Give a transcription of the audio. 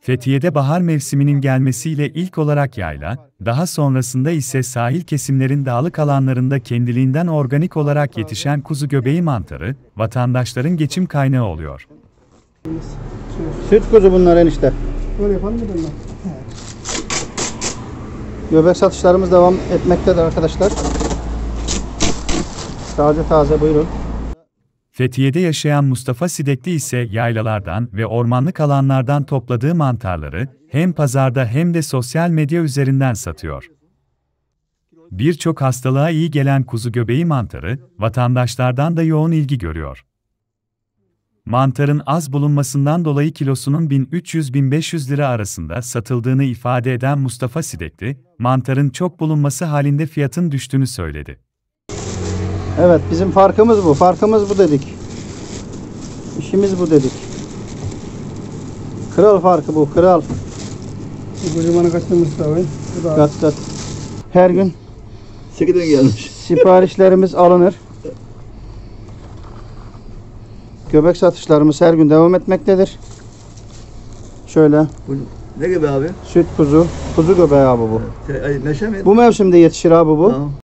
Fethiye'de bahar mevsiminin gelmesiyle ilk olarak yayla, daha sonrasında ise sahil kesimlerin dağlık alanlarında kendiliğinden organik olarak yetişen kuzu göbeği mantarı, vatandaşların geçim kaynağı oluyor. Süt kuzu bunlar enişte. Böyle yapalım mı bunlar? Göbek satışlarımız devam etmektedir arkadaşlar. Taze taze buyurun. Fethiye'de yaşayan Mustafa Sidekli ise yaylalardan ve ormanlık alanlardan topladığı mantarları hem pazarda hem de sosyal medya üzerinden satıyor. Birçok hastalığa iyi gelen kuzu göbeği mantarı, vatandaşlardan da yoğun ilgi görüyor. Mantarın az bulunmasından dolayı kilosunun 1300-1500 lira arasında satıldığını ifade eden Mustafa Sidekli, mantarın çok bulunması halinde fiyatın düştüğünü söyledi. Evet, bizim farkımız bu. Farkımız bu dedik. İşimiz bu dedik. Kral farkı bu, kral. Bu kocamanı kaçtı Mustafa Bey? Kat. Her gün 8'den gelmiş. siparişlerimiz alınır. Göbek satışlarımız her gün devam etmektedir. Şöyle. Bu ne gibi abi? Süt kuzu. Kuzu göbeği abi bu. Neşe mi? Bu mevsimde yetişir abi bu. Tamam.